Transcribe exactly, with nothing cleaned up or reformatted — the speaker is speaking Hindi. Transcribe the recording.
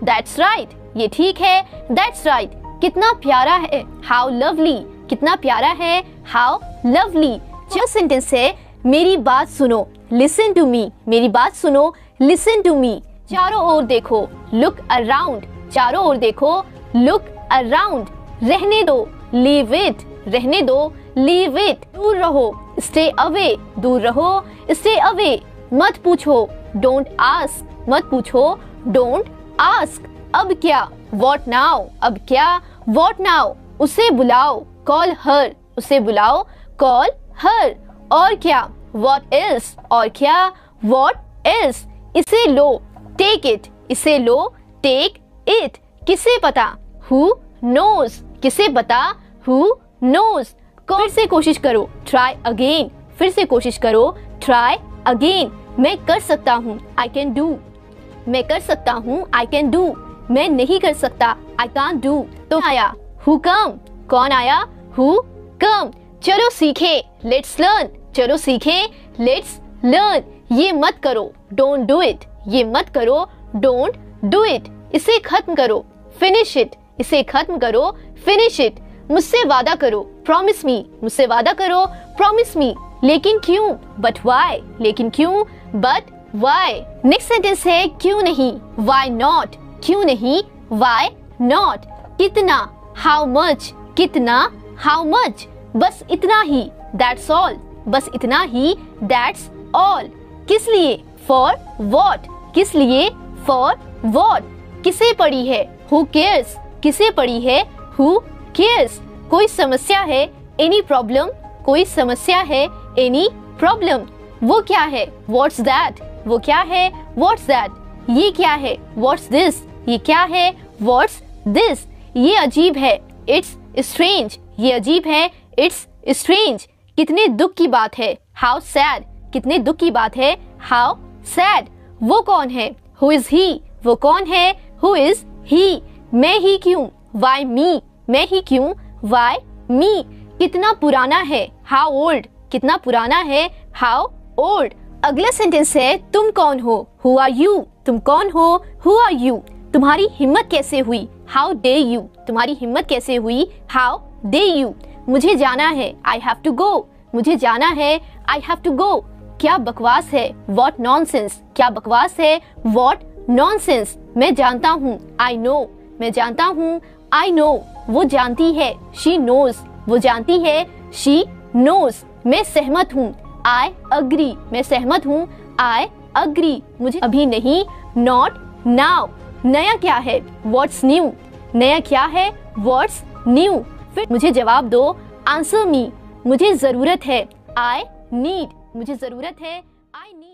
दैट्स राइट, ये ठीक है, दैट्स राइट, कितना प्यारा है, हाउ लवली, कितना प्यारा है, हाउ लवली। जो सेंटेंस है मेरी बात सुनो, लिसन टू मी, मेरी बात सुनो, लिसन टू मी। चारों ओर देखो, लुक अराउंड, चारों ओर देखो, लुक अराउंड। रहने दो, लीव इट, रहने दो, लीव इट। दूर रहो, स्टे अवे, दूर रहो, स्टे अवे। मत पूछो, डोंट आस्क, मत पूछो, डोंट आस्क। अब क्या, व्हाट नाउ, अब क्या, व्हाट नाउ। उसे बुलाओ, कॉल हर, उसे बुलाओ, कॉल हर। और क्या, व्हाट एल्स, और क्या, व्हाट एल्स। इसे लो, टेक इट, इसे लो, टेक इट। किसे पता, हु नोज, किसे पता, हु नोज। फिर से कोशिश करो, ट्राई अगेन, फिर से कोशिश करो, ट्राई अगेन। मैं कर सकता हूँ, आई कैन डू, मैं कर सकता हूँ, आई कैन डू। मैं नहीं कर सकता, आई कांट डू। तो आया, हु कम, कौन आया, हु कम। चलो सीखे, लेट्स लर्न, चलो सीखे, लेट्स लर्न। ये मत करो, डोंट डू इट, ये मत करो, डोंट डू इट। इसे खत्म करो, फिनिश इट, इसे खत्म करो, फिनिश इट। मुझसे वादा करो, प्रॉमिस मी, मुझसे वादा करो, प्रॉमिस मी। लेकिन क्यों, बट वाई, लेकिन क्यों, बट वाई। नेक्स्ट सेंटेंस है क्यों नहीं, वाई नॉट, क्यों नहीं, वाई नॉट। कितना, हाउ मच, कितना, हाउ मच। बस इतना ही, दैट्स ऑल, बस इतना ही, दैट्स ऑल। किस लिए, फॉर वॉट, किस लिए, फॉर वॉट। किसे पड़ी है, हु केयर्स, किसे पड़ी है, हु केयर्स। कोई समस्या है, एनी प्रॉब्लम, कोई समस्या है, एनी प्रॉब्लम। वो क्या है, व्हाट्स दैट, वो क्या है, व्हाट्स दैट। ये क्या है, व्हाट्स दिस, ये क्या है, व्हाट्स दिस। ये अजीब है, इट्स स्ट्रेंज, ये अजीब है, इट्स स्ट्रेंज। कितने दुख की बात है, हाउ सैड, कितने दुख की बात है, हाउ सैड। वो कौन है, हु इज ही, वो कौन है, हु इज ही। मैं ही क्यों, वाई मी, मैं ही क्यों, वाई मी। कितना पुराना है, हाउ ओल्ड, कितना पुराना है, हाउ ओल्ड। अगला सेंटेंस है तुम कौन हो, हु आर यू, तुम कौन हो, हु आर यू। तुम्हारी हिम्मत कैसे हुई, हाउ डे यू, तुम्हारी हिम्मत कैसे हुई, हाउ डे यू। मुझे जाना है, आई हैव टू गो, मुझे जाना है, आई हैव टू गो। क्या बकवास है, व्हाट नॉनसेंस, क्या बकवास है, व्हाट नॉनसेंस। मैं जानता हूँ, आई नो, मैं जानता हूँ, आई नो। वो जानती है, शी नोज, वो जानती है, शी नोज। मैं सहमत हूँ, आई अग्री, मैं सहमत हूँ, आई अग्री। मुझे अभी नहीं, नॉट नाउ। नया क्या है, व्हाट्स न्यू, नया क्या है, व्हाट्स न्यू। फिर मुझे जवाब दो, आंसर मी, मुझे जरूरत है, आई नीड, मुझे जरूरत है, आई नीड।